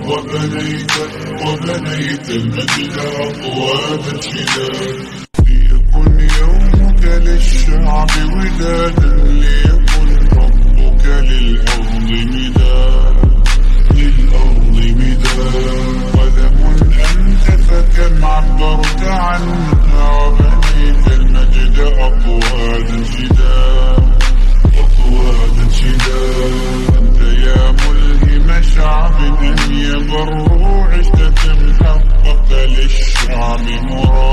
وبنيت المجد أطوابا شداد. ليكن يومك للشعب ودادا، ليكن ربك للأرض مداد. قدم أنت فكم عبرت عنها، وبنيت المجد أطوادا شداد. أنت يا ملهم شعب أن يبروا، عشت حققت للشعب مراد.